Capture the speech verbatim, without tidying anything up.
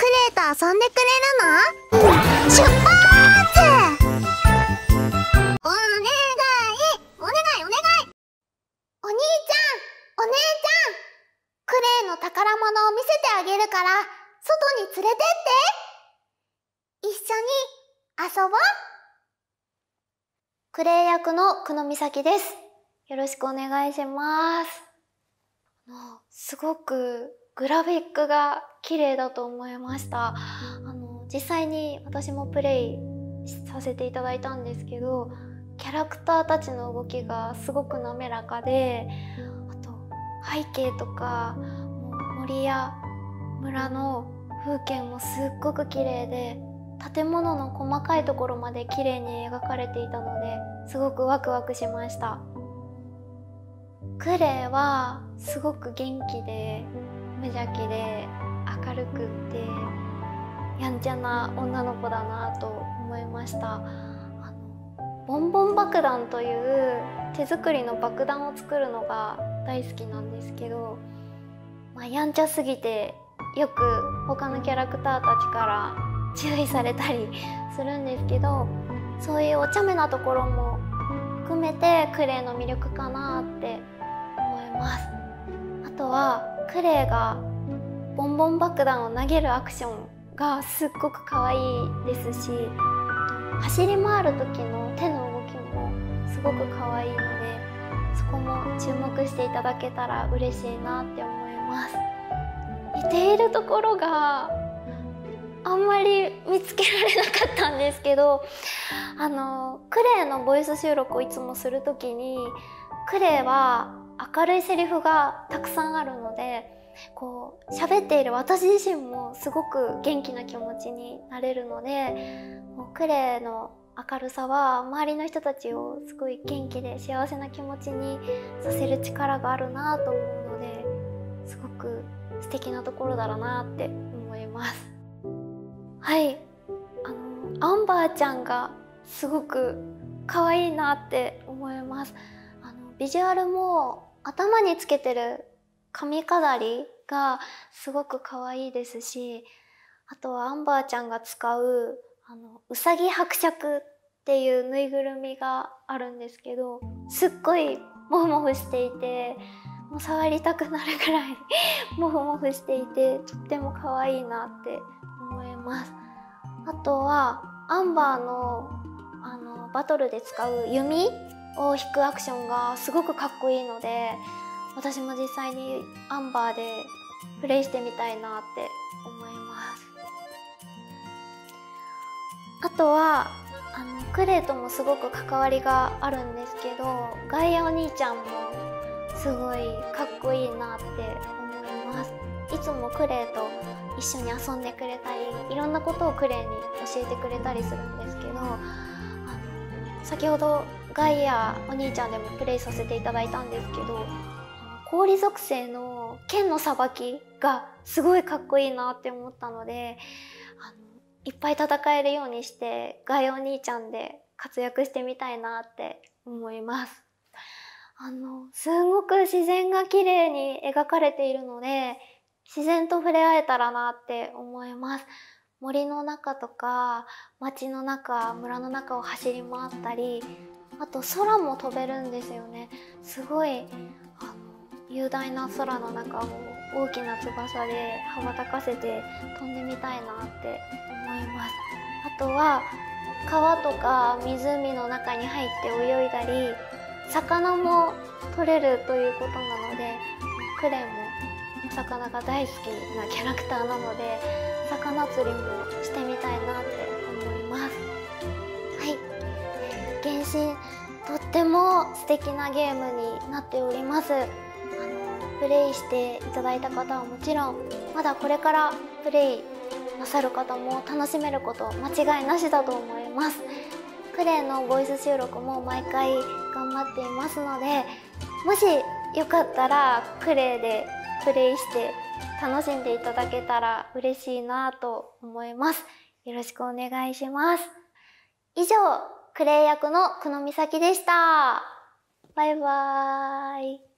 クレイと遊んでくれるの？出発！お願いお願いお願い。お兄ちゃんお姉ちゃん、クレイの宝物を見せてあげるから外に連れてって。一緒に遊ぼう。クレイ役の久野美咲です。よろしくお願いします。あのすごくグラフィックが綺麗だと思いました。あの実際に私もプレイさせていただいたんですけど、キャラクターたちの動きがすごく滑らかで、あと背景とか森や村の風景もすっごく綺麗で、建物の細かいところまで綺麗に描かれていたのですごくワクワクしました。クレイはすごく元気で無邪気で明るくってやんちゃな女の子だなと思いました。あのボンボン爆弾という手作りの爆弾を作るのが大好きなんですけど、まあ、やんちゃすぎてよく他のキャラクターたちから注意されたりするんですけど、そういうお茶目なところも含めてクレイの魅力かなって思います。あとはクレイがボンボン爆弾を投げるアクションがすっごく可愛いですし、走り回る時の手の動きもすごく可愛いので、そこも注目していただけたら嬉しいなって思います。似ているところがあんまり見つけられなかったんですけど、あのクレイのボイス収録をいつもする時に、クレイは明るいセリフがたくさんあるので、こう喋っている私自身もすごく元気な気持ちになれるので、もうクレイの明るさは周りの人たちをすごい元気で幸せな気持ちにさせる力があるなと思うので、すごく素敵なところだろうなって思います。はい、あのアンバーちゃんがすごく可愛いなって思います。あのビジュアルも頭につけてる髪飾りがすごく可愛いですし、あとはアンバーちゃんが使うあのうさぎ伯爵っていうぬいぐるみがあるんですけど、すっごいモフモフしていて、もう触りたくなるくらいモフモフしていて、とっても可愛いなって思います。あとはアンバーのあのバトルで使う弓を引くアクションがすごくかっこいいので、私も実際にアンバーでプレイしてみたいなって思います。あとはあのクレイともすごく関わりがあるんですけど、ガイアお兄ちゃんもすごいかっこいいなって思います。いつもクレイと一緒に遊んでくれたり、いろんなことをクレイに教えてくれたりするんですけど、あの先ほどガイアお兄ちゃんでもプレイさせていただいたんですけど、氷属性の剣のさばきがすごいかっこいいなって思ったので、あのいっぱい戦えるようにしてガイアお兄ちゃんで活躍してみたいなって思います。あのすごく自然が綺麗に描かれているので、自然と触れ合えたらなって思います。森の中とか街の中、村の中を走り回ったり、あと空も飛べるんですよね。すごいあの雄大な空の中を大きな翼で羽ばたかせて飛んでみたいなって思います。あとは川とか湖の中に入って泳いだり、魚も取れるということなので、クレイもお魚が大好きなキャラクターなので、魚釣りもしてみたいなって思います。はい、原神とっても素敵なゲームになっております。あのプレイしていただいた方はもちろん、まだこれからプレイなさる方も楽しめること間違いなしだと思います。クレイのボイス収録も毎回頑張っていますので、もしよかったらクレイでプレイして楽しんでいただけたら嬉しいなと思います。よろしくお願いします。以上、クレイ役の久野美咲でした。バイバーイ。